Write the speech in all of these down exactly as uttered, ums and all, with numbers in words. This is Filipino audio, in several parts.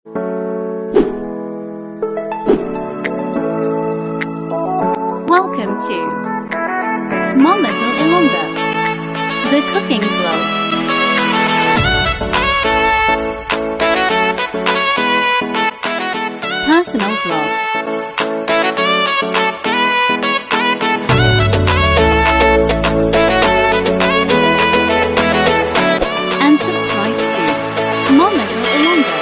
Welcome to Mamazel Ilongga, the cooking vlog. Personal vlog. And subscribe to Mamazel Ilongga.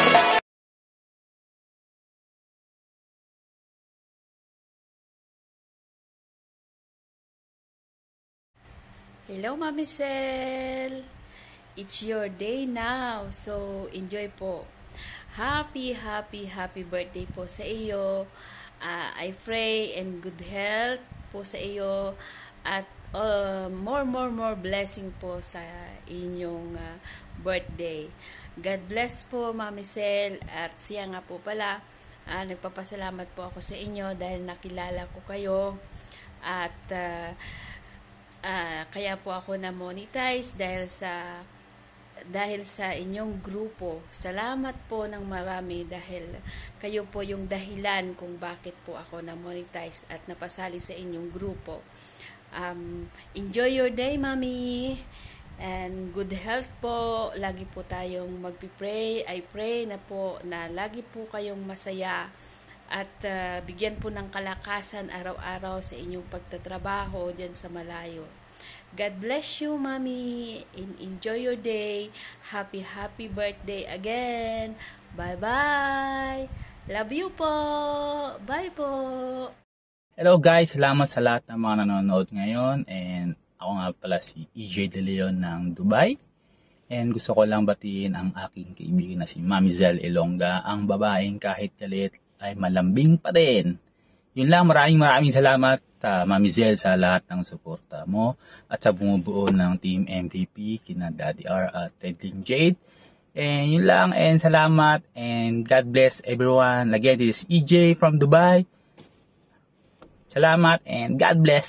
Hello, Mami Sel! It's your day now, so enjoy po. Happy, happy, happy birthday po sa iyo. Uh, I pray and good health po sa iyo at uh, more, more, more blessing po sa inyong uh, birthday. God bless po, Mami Sel. At siya nga po pala, uh, nagpapasalamat po ako sa inyo dahil nakilala ko kayo. At uh, Uh, kaya po ako na-monetize dahil sa dahil sa inyong grupo. Salamat po ng marami dahil kayo po yung dahilan kung bakit po ako na-monetize at napasali sa inyong grupo. Um, enjoy your day, Mami! And good health po. Lagi po tayong magpipray. I pray na po na lagi po kayong masaya at uh, bigyan po ng kalakasan araw-araw sa inyong pagtatrabaho dyan sa malayo. God bless you, Mami, and enjoy your day. Happy, happy birthday again. Bye-bye. Love you po. Bye po. Hello guys, salamat sa lahat ng mga nanonood ngayon. And ako nga pala si E J De Leon ng Dubai. And gusto ko lang batiin ang aking kaibigan na si Mamizel Ilongga, ang babaeng kahit galit ay malambing pa rin. Yun lang, maraming maraming salamat uh, Mamizel sa lahat ng suporta mo at sa bumubuo ng Team M V P, kina Daddy R at Tedling Jade. And yun lang, and salamat, and God bless everyone. Again, this is E J from Dubai. Salamat and God bless.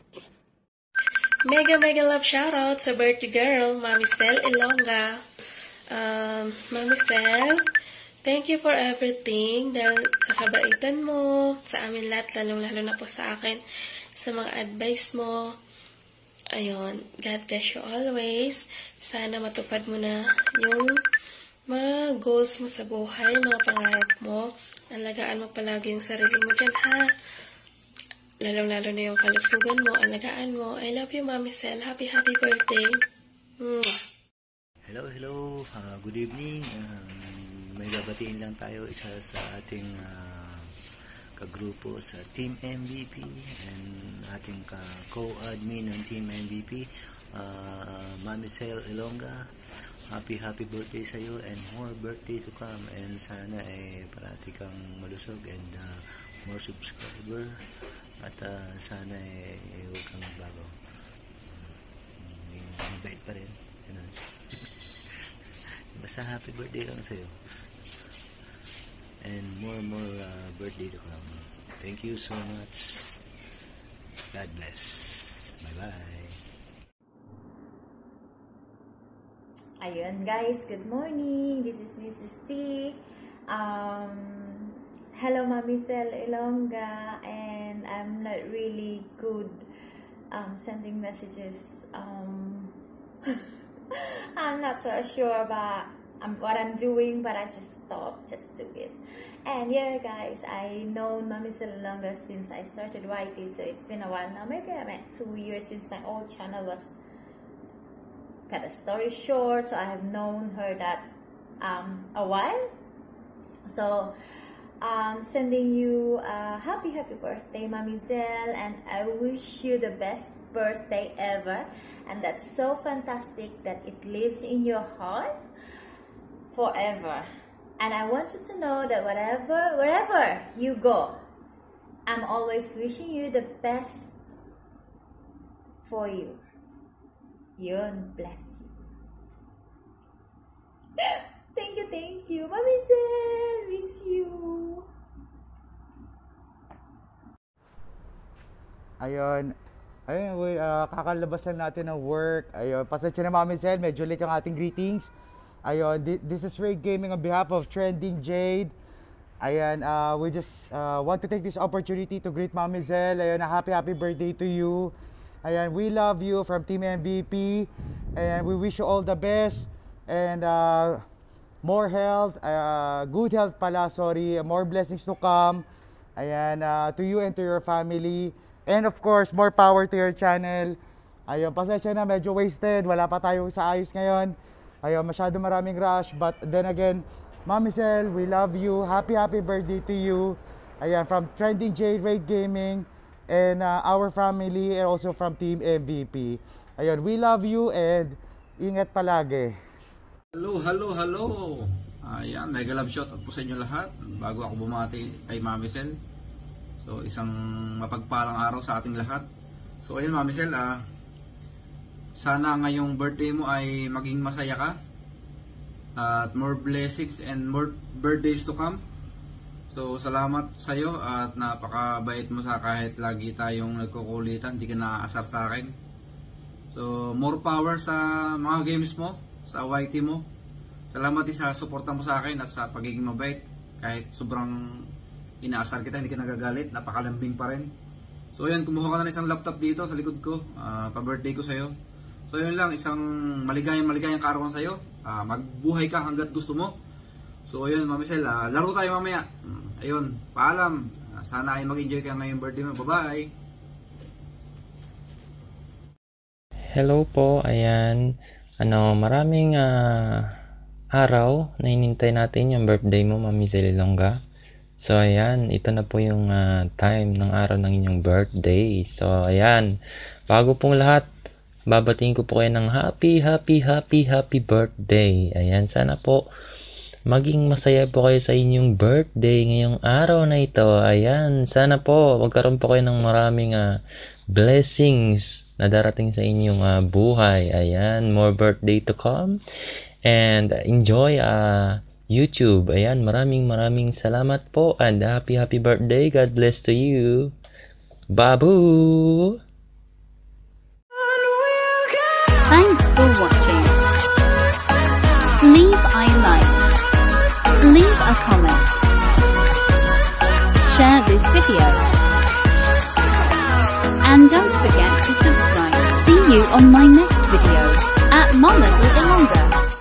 Mega mega love shoutout sa birthday girl, Mamizel Ilongga. Um, Mamizel, thank you for everything, dahil sa kabaitan mo, sa amin lahat, lalong-lalo na po sa akin, sa mga advice mo. Ayun, God bless you always. Sana matupad mo na yung mga goals mo sa buhay, mga pangarap mo. Alagaan mo palagi yung sarili mo dyan, ha? Lalong-lalo na yung kalusugan mo, alagaan mo. I love you, Mamizel. Happy, happy birthday. Mwah. Hello, hello. Uh, good evening. Uh, may babatiin lang tayo isa sa ating uh, kagrupo sa Team M V P and ating ka-co-admin ng Team M V P, uh, Mamizel Ilongga. Happy, happy birthday sa iyo and more birthday to come. And sana eh, parati kang malusog and uh, more subscriber. At uh, sana eh, eh, huwag kang magbago. Uh, mabait pa rin. Basta happy birthday lang sa'yo. And more more uh, birthday to come. Thank you so much. God bless. Bye-bye. Ayun guys, good morning. This is Missus T. Um, hello Mamizel Ilongga, and I'm not really good um, sending messages. Um, I'm not so sure about um, what I'm doing, but I just thought just do it. And yeah guys, I know Mamizel Ilongga since I started Y T, so it's been a while now. Maybe I meant two years since my old channel was cut a story short, so I have known her that um, a while. So um, sending you a happy happy birthday, Mamizel, and I wish you the best birthday ever. And that's so fantastic that it lives in your heart forever. And I want you to know that whatever, wherever you go, I'm always wishing you the best for you. Yun, bless you. Thank you, thank you. Mamizel, miss you. Ayun. Ayun, we, uh, kakalabas lang natin ng work. Ayun, pasensya na Mamizel, medyo late yung ating greetings. Ayun, thi- this is Ray Gaming on behalf of Trending Jade. Ayan, uh, we just uh, want to take this opportunity to greet Mami Zell. Ayan, a happy, happy birthday to you. Ayan, we love you from Team M V P. And we wish you all the best. And uh, more health, uh, good health pala, sorry. More blessings to come. Ayan, uh, to you and to your family. And of course, more power to your channel. Ayun, pasensya na, medyo wasted. Wala pa tayo sa ayos ngayon. Ayun, masyado maraming rush. But then again, Mami Zell, we love you. Happy, happy birthday to you. Ayan, from Trending Jade, Raid Gaming, and uh, our family, and also from Team M V P. Ayun, we love you and ingat palagi. Hello, hello, hello. Ayan, mega love shot po sa inyo lahat. Bago ako bumati kay Mami Zell. So, isang mapagpalang araw sa ating lahat. So, ayun Mami Zell, ah, sana ngayong birthday mo ay maging masaya ka. At more blessings and more birthdays to come. So salamat sa iyo at napakabait mo sa kahit lagi tayong nagkukulitan, hindi ka naaasar sa akin. So more power sa mga games mo, sa Y T mo. Salamat din sa suporta mo sa akin at sa pagiging mabait. Kahit sobrang inaasar kita, hindi ka nagagalit, napakalambing pa rin. So ayan, kumuha ka na ng isang laptop dito sa likod ko, uh, pa-birthday ko sa iyo. So yun lang, isang maligayang maligayang kaarawan sa iyo. Uh, magbuhay ka hanggat gusto mo. So ayun Mami Zell, uh, laro tayo mamaya. Uh, ayun, paalam. Uh, sana ay mag-enjoy ka ngayong birthday mo. Bye-bye. Hello po, ayan. Ano, maraming uh, araw na hinintay natin yung birthday mo, Mami Zell Ilongga. So ayan, ito na po yung uh, time ng araw ng inyong birthday. So ayan, bago pong lahat, babatiin ko po kayo ng happy, happy, happy, happy birthday. Ayan, sana po maging masaya po kayo sa inyong birthday ngayong araw na ito. Ayan, sana po magkaroon po kayo ng maraming uh, blessings na darating sa inyong uh, buhay. Ayan, more birthday to come. And enjoy uh, YouTube. Ayan, maraming maraming salamat po. And happy, happy birthday. God bless to you. Babu! Thanks for watching. Leave a like. Leave a comment. Share this video. And don't forget to subscribe. See you on my next video at Mama Zell Ilongga.